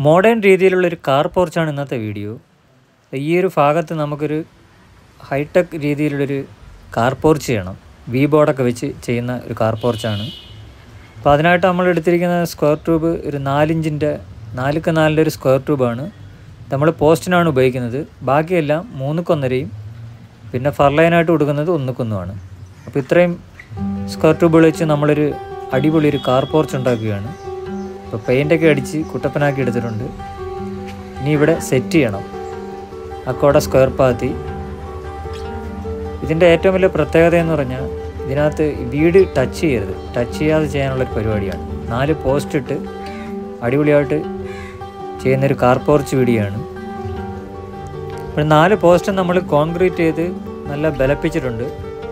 Modern രീതിയിലുള്ളൊരു car പോർച്ചാണ് ഇന്നത്തെ video. ഈ ഒരു ഭാഗത്ത് നമുക്കൊരു ഹൈടെക് രീതിയിലുള്ളൊരു കാർ പോർച്ച് ചെയ്യണം. വി ബോർഡൊക്കെ വെച്ച് ചെയ്യുന്ന ഒരു കാർ പോർച്ചാണ്. അപ്പോൾ അതിനായിട്ട് നമ്മൾ എടുത്തിരിക്കുന്ന സ്ക്വയർ ട്യൂബ് ഒരു 4 ഇഞ്ചിൻ്റെ 4x4 ഒരു സ്ക്വയർ ട്യൂബാണ്. നമ്മൾ പോസ്റ്റിനാണ് ഉപയോഗിക്കുന്നത്. ബാക്കിയെല്ലാം 3x1 പിന്നെ ഫർലൈനായിട്ട് കൊടുക്കുന്നത് 1x1. അപ്പോൾ ഇത്രയും സ്ക്വയർ ട്യൂബുകൾ വെച്ച് നമ്മളൊരു അടിപൊളി ഒരു കാർ പോർച്ച് ഉണ്ടാക്കുകയാണ്. അപ്പോൾ പെയിൻ്റൊക്കെ അടിച്ച് കുട്ടപ്പനാക്കി എടുത്തിട്ടുണ്ട്. ഇനി ഇവിടെ സെറ്റ് ചെയ്യണം അക്കോടെ സ്ക്വയർ പാത്തി. ഇതിൻ്റെ ഏറ്റവും വലിയ പ്രത്യേകത എന്ന് പറഞ്ഞാൽ ഇതിനകത്ത് വീട് ടച്ച് ചെയ്യരുത്. ടച്ച് ചെയ്യാതെ ചെയ്യാനുള്ളൊരു പരിപാടിയാണ്. 4 പോസ്റ്റ് ഇട്ട് അടിപൊളിയായിട്ട് ചെയ്യുന്നൊരു കാർ പോർച്ച് വീഡിയോയാണ്. അപ്പോൾ 4 പോസ്റ്റ് നമ്മൾ കോൺക്രീറ്റ് ചെയ്ത് നല്ല ബലപ്പിച്ചിട്ടുണ്ട്.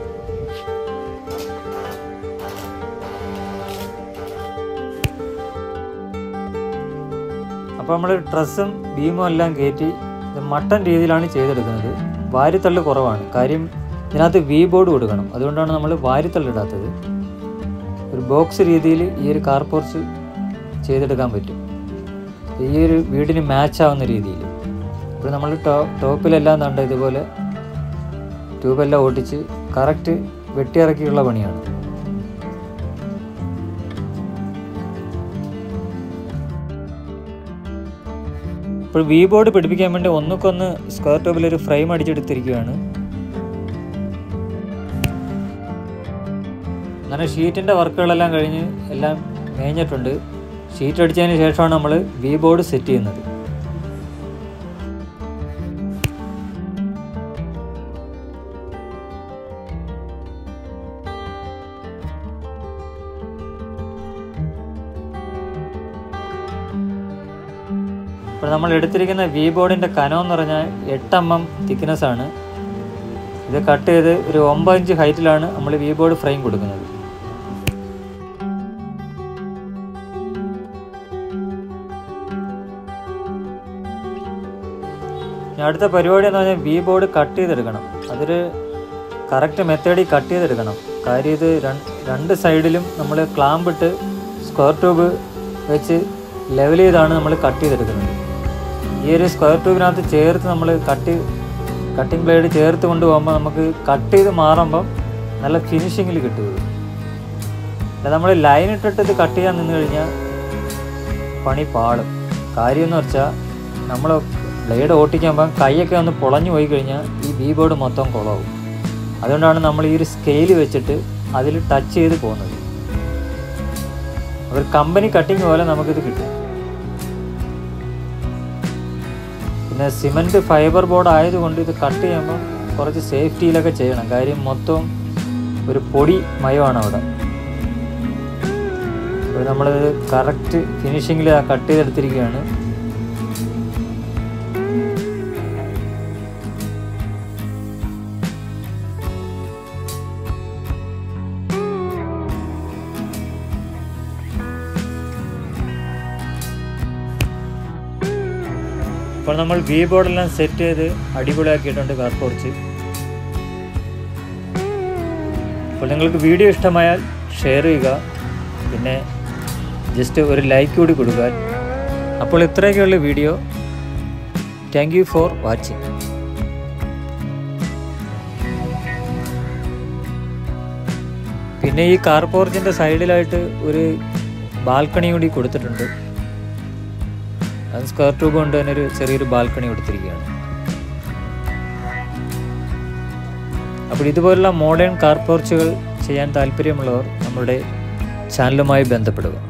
അപ്പോൾ നമ്മൾ ട്രസ്സും ബീമും എല്ലാം കയറ്റി ഇത് മട്ടൻ രീതിയിലാണ് ചെയ്തെടുക്കുന്നത്. വാരിത്തള്ള് കുറവാണ്. കാര്യം ഇതിനകത്ത് വി ബോർഡ് കൊടുക്കണം. അതുകൊണ്ടാണ് നമ്മൾ വാരിത്തള്ളിടാത്തത്. ഒരു ബോക്സ് രീതിയിൽ ഈ ഒരു കാർ പോർച്ച് ചെയ്തെടുക്കാൻ പറ്റും. ഈ ഒരു വീടിന് മാച്ച് ആവുന്ന രീതിയിൽ. ഇപ്പോൾ നമ്മൾ ടോപ്പിലെല്ലാം കണ്ട ഇതുപോലെ ട്യൂബെല്ലാം ഓട്ടിച്ച് കറക്റ്റ് വെട്ടിയിറക്കിയുള്ള പണിയാണ്. ഇപ്പോൾ വി ബോർഡ് പിടിപ്പിക്കാൻ വേണ്ടി 1x1 സ്ക്വയർ ട്യൂബിലൊരു ഫ്രെയിം അടിച്ചെടുത്തിരിക്കുകയാണ്. അങ്ങനെ ഷീറ്റിൻ്റെ വർക്കുകളെല്ലാം കഴിഞ്ഞ് എല്ലാം മേഞ്ഞിട്ടുണ്ട്. ഷീറ്റ് അടിച്ചതിന് ശേഷമാണ് നമ്മൾ വി ബോർഡ് സെറ്റ് ചെയ്യുന്നത്. ഇപ്പോൾ നമ്മൾ എടുത്തിരിക്കുന്ന വി ബോർഡിൻ്റെ കനം എന്ന് പറഞ്ഞാൽ 8 mm തിക്നെസ്സാണ്. ഇത് കട്ട് ചെയ്ത് ഒരു 9 ഇഞ്ച് ഹൈറ്റിലാണ് നമ്മൾ വി ബോർഡ് ഫ്രെയിം കൊടുക്കുന്നത്. അടുത്ത പരിപാടി എന്ന് പറഞ്ഞാൽ വി ബോർഡ് കട്ട് ചെയ്തെടുക്കണം. അതൊരു കറക്റ്റ് മെത്തേഡിൽ കട്ട് ചെയ്തെടുക്കണം. കാര്യം ഇത് 2 സൈഡിലും നമ്മൾ ക്ലാമ്പിട്ട് സ്ക്വയർ ട്യൂബ് വെച്ച് ലെവൽ ചെയ്താണ് നമ്മൾ കട്ട് ചെയ്തെടുക്കുന്നത്. ഈ ഒരു സ്ക്വയർ ട്യൂബിനകത്ത് ചേർത്ത് നമ്മൾ കട്ടിംഗ് ബ്ലേഡ് ചേർത്ത് കൊണ്ടുപോകുമ്പോൾ നമുക്ക് കട്ട് ചെയ്ത് മാറുമ്പം നല്ല ഫിനിഷിങ്ങിൽ കിട്ടും. അല്ല നമ്മൾ ലൈൻ ഇട്ടിട്ട് ഇത് കട്ട് ചെയ്യാൻ നിന്ന് കഴിഞ്ഞാൽ പണി പാളും. കാര്യം എന്ന് വെച്ചാൽ നമ്മൾ ബ്ലേഡ് ഓട്ടിക്കുമ്പം കൈയൊക്കെ ഒന്ന് പൊളഞ്ഞു പോയി കഴിഞ്ഞാൽ ഈ വി ബോർഡ് മൊത്തം കുളമാവും. അതുകൊണ്ടാണ് നമ്മൾ ഈ ഒരു സ്കെയിൽ വെച്ചിട്ട് അതിൽ ടച്ച് ചെയ്ത് പോകുന്നത്. ഒരു കമ്പനി കട്ടിങ് പോലെ നമുക്കിത് കിട്ടും. പിന്നെ സിമൻറ്റ് ഫൈബർ ബോർഡ് ആയതുകൊണ്ട് ഇത് കട്ട് ചെയ്യുമ്പം കുറച്ച് സേഫ്റ്റിയിലൊക്കെ ചെയ്യണം. കാര്യം മൊത്തം ഒരു പൊടി മയമാണ് അവിടെ. അപ്പോൾ നമ്മളിത് കറക്റ്റ് ഫിനിഷിങ്ങിൽ കട്ട് ചെയ്തെടുത്തിരിക്കുകയാണ്. അപ്പോൾ നമ്മൾ വി ബോർഡെല്ലാം സെറ്റ് ചെയ്ത് അടിപൊളിയാക്കിയിട്ടുണ്ട് കാർ പോർച്ച്. അപ്പോൾ നിങ്ങൾക്ക് വീഡിയോ ഇഷ്ടമായാൽ ഷെയർ ചെയ്യുക. പിന്നെ ജസ്റ്റ് ഒരു ലൈക്ക് കൂടി കൊടുക്കുക. അപ്പോൾ ഇത്രയൊക്കെയുള്ള video. Thank you for watching. പിന്നെ ഈ കാർ പോർച്ചിൻ്റെ സൈഡിലായിട്ട് ഒരു ബാൽക്കണി കൂടി കൊടുത്തിട്ടുണ്ട്. അത് സ്ക്വയർ ട്യൂബ് കൊണ്ട് തന്നെ ഒരു ചെറിയൊരു ബാൽക്കണി കൊടുത്തിരിക്കുകയാണ്. അപ്പോൾ ഇതുപോലുള്ള മോഡേൺ കാർ പോർച്ചുകൾ ചെയ്യാൻ താല്പര്യമുള്ളവർ നമ്മുടെ ചാനലുമായി ബന്ധപ്പെടുക.